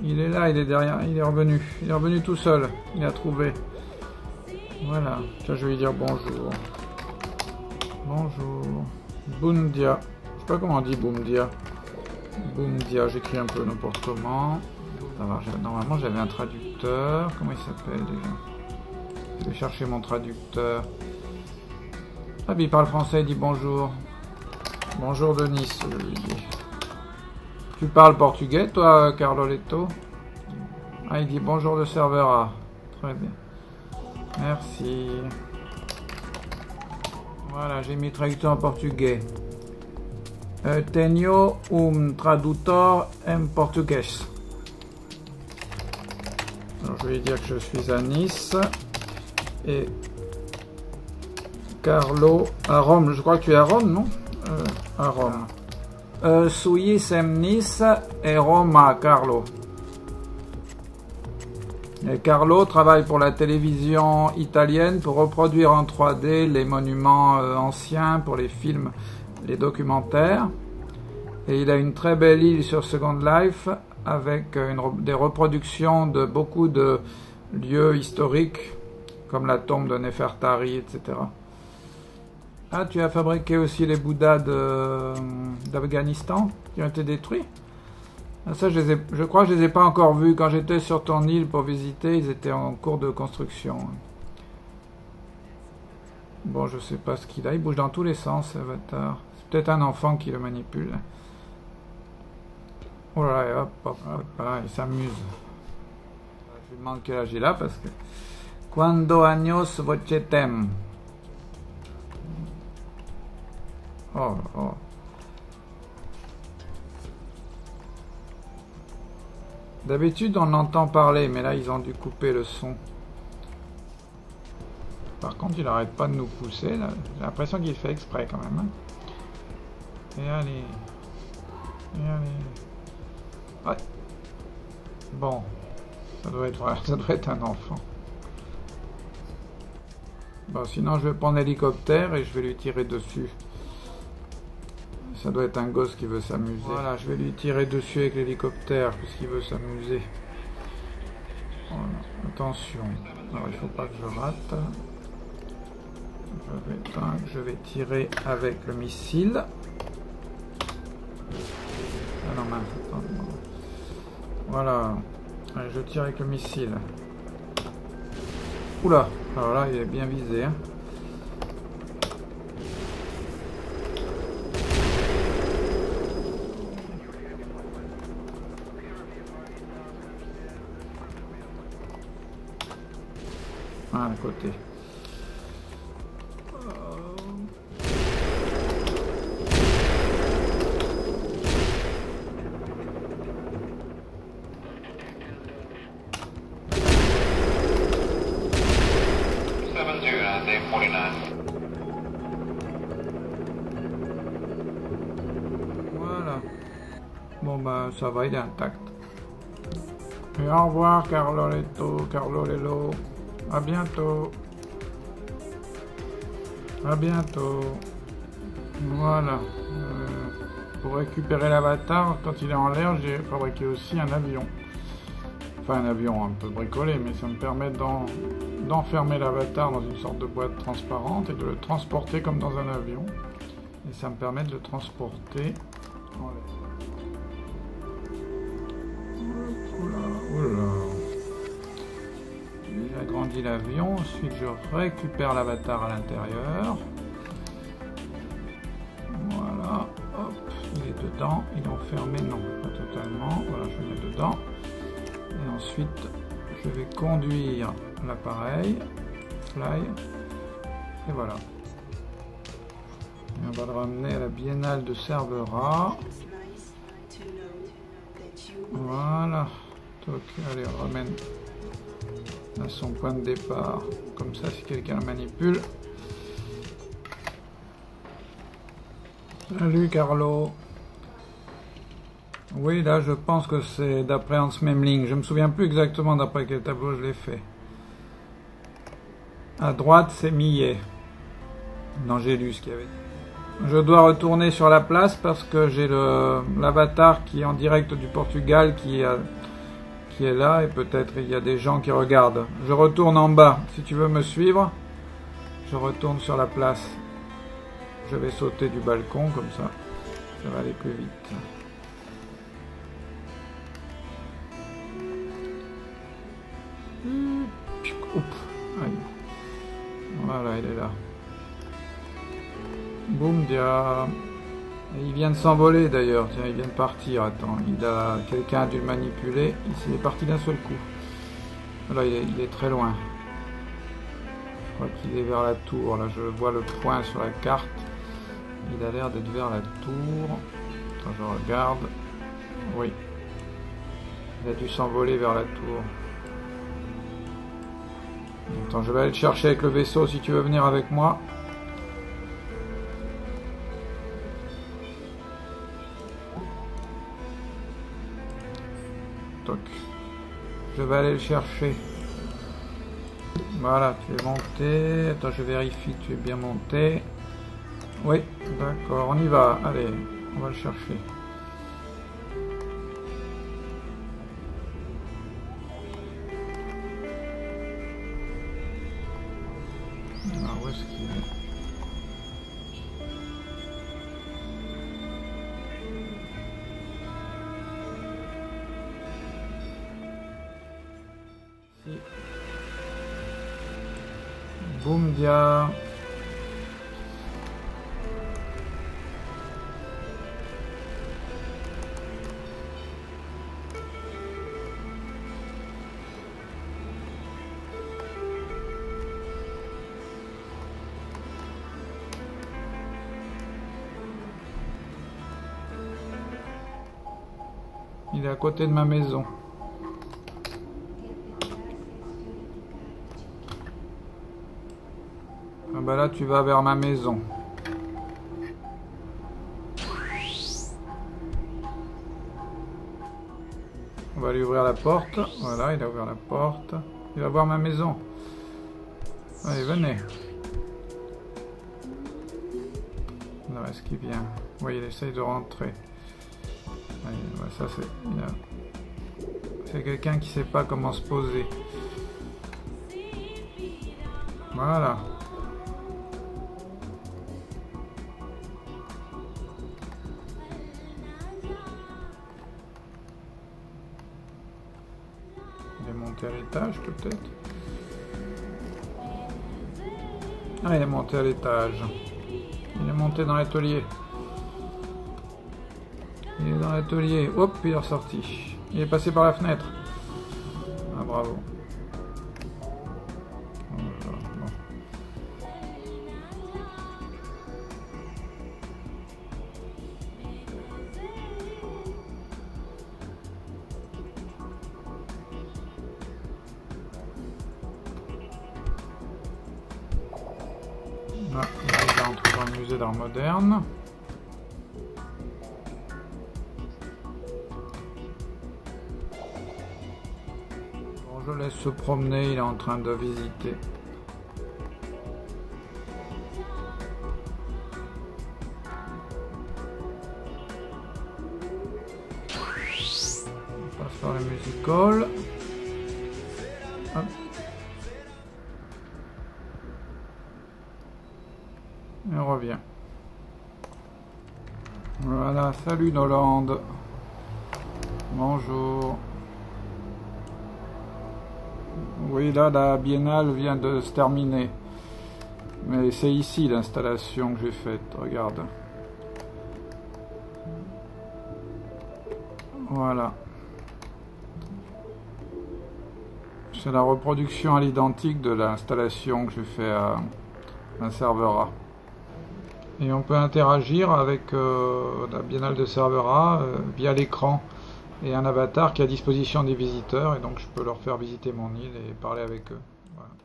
Il est là, il est derrière, il est revenu. Il est revenu tout seul. Il a trouvé. Voilà. Tiens, je vais lui dire bonjour. Bonjour. Bundia. Je sais pas comment on dit Bundia. Bundia, j'écris un peu n'importe comment. Alors, normalement, j'avais un traducteur. Comment il s'appelle déjà? Je vais chercher mon traducteur. Ah, il parle français, il dit bonjour. Bonjour Denis, je lui dis. Tu parles portugais, toi, Carloletto? Ah, il dit bonjour de serveur A. Très bien. Merci. Voilà, j'ai mis traducteur en portugais. Tenho tradutor en portugais. Alors, je vais lui dire que je suis à Nice. Et Carlo à Rome. Je crois que tu es à Rome, non? À Rome. Suis sem Nice et Roma, Carlo. Et Carlo travaille pour la télévision italienne pour reproduire en 3D les monuments anciens pour les films, les documentaires. Et il a une très belle île sur Second Life avec des reproductions de beaucoup de lieux historiques comme la tombe de Nefertari, etc. Ah, tu as fabriqué aussi les Bouddhas d'Afghanistan qui ont été détruits? Ah, ça, je crois que je les ai pas encore vus. Quand j'étais sur ton île pour visiter, ils étaient en cours de construction. Bon, je sais pas ce qu'il a. Il bouge dans tous les sens, Avatar. C'est peut-être un enfant qui le manipule. Oh là là, hop, hop, hop, là, il s'amuse. Je lui demande quel âge il a parce que... Quando años vocetem? Oh, oh. D'habitude, on entend parler, mais là, ils ont dû couper le son. Par contre, il n'arrête pas de nous pousser. J'ai l'impression qu'il fait exprès quand même. Hein. Et allez. Et allez. Ouais. Bon. Ça doit être un enfant. Bon, sinon, je vais prendre l'hélicoptère et je vais lui tirer dessus. Ça doit être un gosse qui veut s'amuser. Voilà, je vais lui tirer dessus avec l'hélicoptère puisqu'il veut s'amuser. Voilà, attention. Alors, il ne faut pas que je rate. Je vais tirer avec le missile. Ah non, mince, attends. Voilà. Allez, je tire avec le missile. Oula, alors là, il est bien visé. Hein. Ah, à côté. Voilà. Bon bah ça va, il est intact. Et au revoir Carloletto, Carlolello. À bientôt. À bientôt. Voilà. Pour récupérer l'avatar, quand il est en l'air, j'ai fabriqué aussi un avion. Enfin un avion un peu bricolé, mais ça me permet d'enfermer l'avatar dans une sorte de boîte transparente et de le transporter comme dans un avion. Et ça me permet de le transporter en l'air. Oula. J'agrandis l'avion, ensuite je récupère l'avatar à l'intérieur. Voilà, hop, il est dedans, il est enfermé, non, pas totalement. Voilà, je le mets dedans. Et ensuite, je vais conduire l'appareil, fly, et voilà. Et on va le ramener à la Biennale de Cervera. Voilà. Donc, allez, on ramène à son point de départ. Comme ça, si quelqu'un le manipule. Salut, Carlo. Oui, là, je pense que c'est d'après Hans Memling. Je me souviens plus exactement d'après quel tableau je l'ai fait. À droite, c'est Millet. L'Angélus qui avait. Je dois retourner sur la place parce que j'ai l'avatar qui est en direct du Portugal qui qui est là et peut-être il y a des gens qui regardent. Je retourne en bas. Si tu veux me suivre, je retourne sur la place. Je vais sauter du balcon comme ça. Ça va aller plus vite. Voilà, il est là. Boum, dia. Et il vient de s'envoler d'ailleurs. Tiens, il vient de partir. Attends, quelqu'un a dû le manipuler. Il est parti d'un seul coup. Voilà, il est très loin. Je crois qu'il est vers la tour. Là, je vois le point sur la carte. Il a l'air d'être vers la tour. Quand je regarde. Oui. Il a dû s'envoler vers la tour. Attends, je vais aller le chercher avec le vaisseau si tu veux venir avec moi. Toc. Je vais aller le chercher. Voilà, tu es monté. Attends, je vérifie, tu es bien monté. Oui, d'accord, on y va. Allez, on va le chercher. Alors, où est-ce qu'il est? Ici. Boum dia. Il est à côté de ma maison. Ah bah là tu vas vers ma maison. On va lui ouvrir la porte. Voilà, il a ouvert la porte. Il va voir ma maison. Allez, venez. Alors, est-ce qu'il vient? Oui, il essaye de rentrer. Allez, ça c'est quelqu'un qui sait pas comment se poser. Voilà. Il est monté à l'étage peut-être. Ah, il est monté à l'étage. Il est monté dans l'atelier. Il est dans l'atelier. Hop, il est ressorti. Il est passé par la fenêtre. Ah, bravo. Ah, il va entrer dans le musée d'art moderne. Bon, je laisse se promener, il est en train de visiter. On passe par le music hall. Hop. Et on revient. Voilà, salut Noland. Bonjour. Oui, là, la biennale vient de se terminer. Mais c'est ici l'installation que j'ai faite, regarde. Voilà. C'est la reproduction à l'identique de l'installation que j'ai fait à Servera. Et on peut interagir avec la biennale de Servera via l'écran et un avatar qui est à disposition des visiteurs, et donc je peux leur faire visiter mon île et parler avec eux. Voilà.